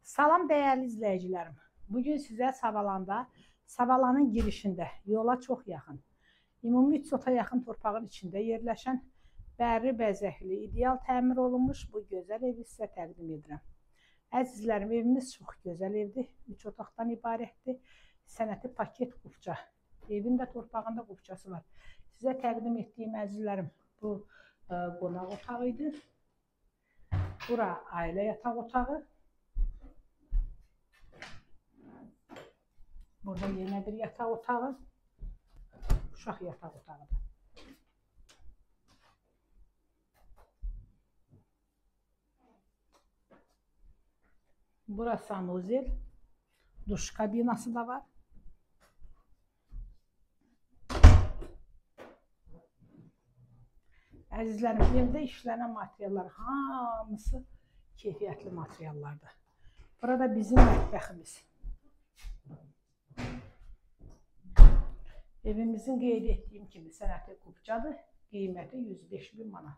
Salam dəyərli izləyicilərim. Bugün sizə Savalanın girişində yola çox yaxın, ümumi 3 sota yaxın torpağın içində yerləşən bərri bəzəkli, ideal təmir olunmuş bu gözəl evi sizə təqdim edirəm. Əzizlərim, evimiz çox gözəl evdir. 3 otaqdan ibarətdir. Sənəti paket qufça. Evin də torpağında qufçası var. Sizə təqdim etdiyim əzizlərim, bu qonaq otağı idi. Bura ailə yataq otağı. Burada yenə bir yataq otağı, uşaq yataq otağıdır. Burası sanuzel, duş kabinası da var. Əzizlərim, evdə işlənən materiallar hamısı keyfiyyətli materiallardır. Burada bizim mətbəximiz. Evimizin qeyd etdiyim kimi sənəti qufçadır, qiyməti 105.000 manat.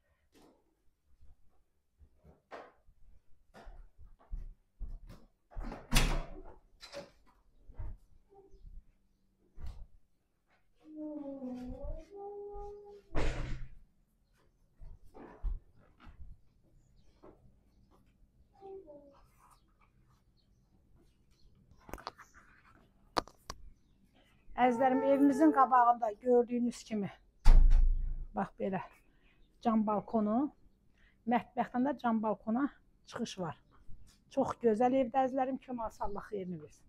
Əzizlərim, evimizin qabağında gördüyünüz kimi, bax belə, cam balkonu, mətbəxdən də cam balkona çıxış var. Çox gözəl evdə əzizlərim, Kemal Allah xeyrini versin.